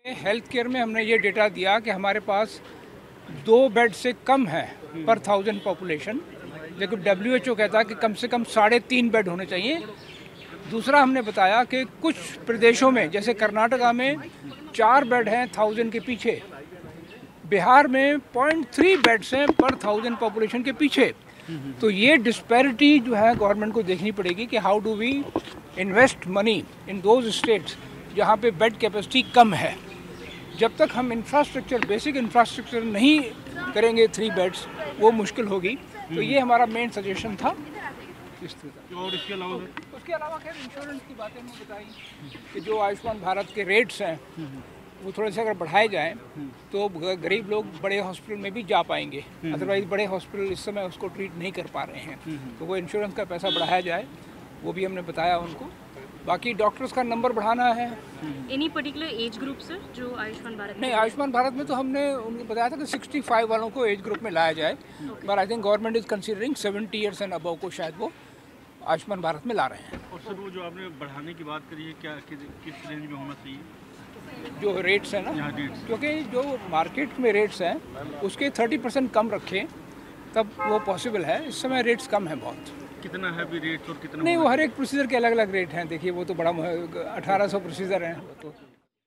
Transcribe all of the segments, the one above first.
Health care में हमने ये डेटा दिया कि हमारे पास 2 बेड से कम है पर 1000 पॉपुलेशन, लेकिन WHO कहता है कि कम से कम 3.5 बेड होने चाहिए। दूसरा हमने बताया कि कुछ प्रदेशों में जैसे कर्नाटका में 4 बेड हैं 1000 के पीछे, बिहार में 0.3 बेड्स हैं पर 1000 पॉपुलेशन के पीछे। तो ये डिस्पैरिटी जो है गवर्नमेंट को देखनी पड़ेगी कि how do we invest money in those states जहाँ पे बेड कैपेसिटी कम है। जब तक हम इंफ्रास्ट्रक्चर, बेसिक इंफ्रास्ट्रक्चर नहीं करेंगे 3 बेड्स, वो मुश्किल होगी। तो ये हमारा मेन सजेशन था। और उसके अलावा खैर इंश्योरेंस की बातें हमने बताई कि जो आयुष्मान भारत के रेट्स हैं वो थोड़े से अगर बढ़ाए जाएं तो गरीब लोग बड़े हॉस्पिटल में भी जा पाएंगे। अदरवाइज बड़े हॉस्पिटल इस समय उसको ट्रीट नहीं कर पा रहे हैं, तो वो इंश्योरेंस का पैसा बढ़ाया जाए, वो भी हमने बताया उनको। बाकी डॉक्टर्स का नंबर बढ़ाना है। Any particular age group sir जो आयुष्मान भारत नहीं, आयुष्मान भारत में तो हमने उनको बताया था कि 65 वालों को एज ग्रुप में लाया जाए, पर I think government is considering 70 years and above को शायद वो आयुष्मान भारत में ला रहे हैं। और सर वो जो आपने बढ़ाने की बात करी है, क्या किस रेंज में होना चाहिए जो रेट्स हैं ना, क्योंकि जो मार्केट में रेट्स हैं उसके 30% कम रखें तब वो पॉसिबल है। इस समय रेट्स कम है बहुत। कितना है भी रेट्स और कितना नहीं, वो हर एक प्रोसीजर के अलग अलग रेट हैं। देखिए वो तो बड़ा 1800 प्रोसीजर हैं तो।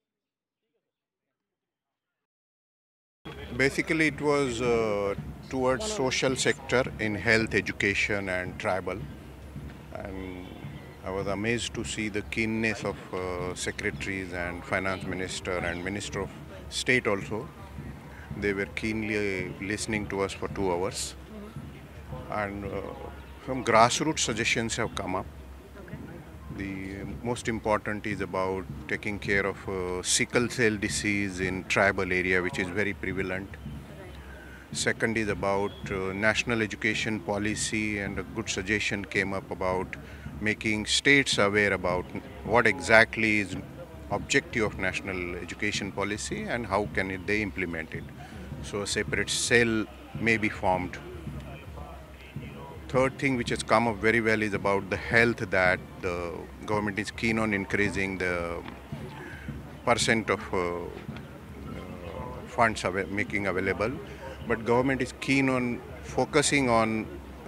Basically, it was towards social sector in health, education, and tribal. And I was amazed to see the keenness of secretaries and finance minister and minister of state also. They were keenly listening to us for 2 hours, and some grassroots suggestions have come up. The most important is about taking care of sickle cell disease in tribal area, which is very prevalent. Second is about national education policy, and a good suggestion came up about making states aware about what exactly is objective of national education policy and how can they implement it. So a separate cell may be formed. Third thing which has come up very well is about the health, that the government is keen on increasing the percent of funds making available, but government is keen on focusing on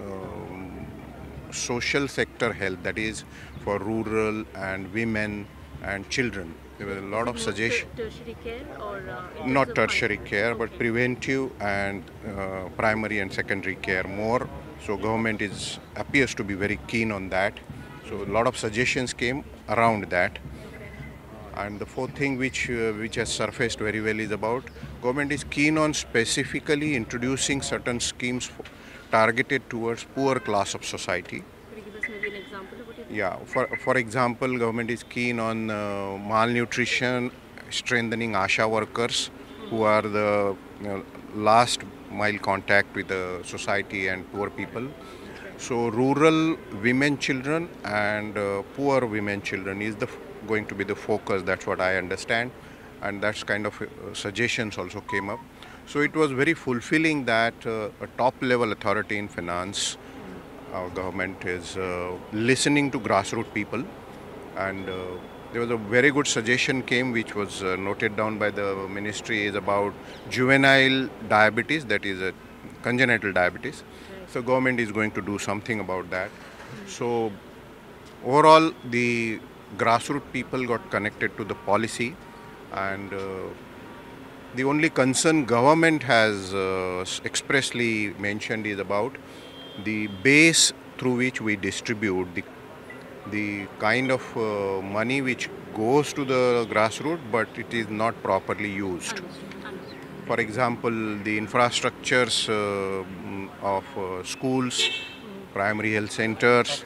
social sector health, that is for rural and women and children. There were a lot of suggestions. Tertiary care or not tertiary care, but preventive and primary and secondary care more. So government appears to be very keen on that. So a lot of suggestions came around that. And the fourth thing which has surfaced very well is about government is keen on specifically introducing certain schemes targeted towards poor class of society. Could you give us maybe an example of what it is? Yeah, for example, government is keen on malnutrition, strengthening ASHA workers who are the last mile contact with the society and poor people. So rural women, children and poor women, children is going to be the focus. That's what I understand, and that's kind of suggestions also came up. So it was very fulfilling that a top level authority in finance, our government is listening to grassroots people, and there was a very good suggestion came which was noted down by the ministry, is about juvenile diabetes, that is a congenital diabetes. So government is going to do something about that. So overall the grassroots people got connected to the policy, and the only concern government has expressly mentioned is about the base through which we distribute the kind of money which goes to the grassroots, but it is not properly used. For example, the infrastructures of schools, primary health centers.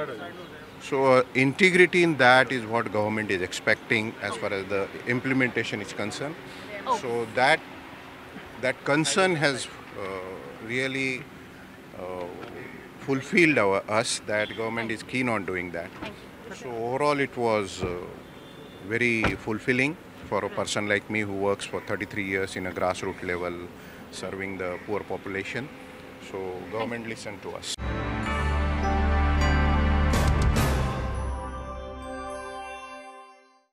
So integrity in that is what government is expecting as far as the implementation is concerned. So that concern has really fulfilled us, that government is keen on doing that. So overall it was very fulfilling for a person like me who works for 33 years in a grassroots level serving the poor population. So government listened to us.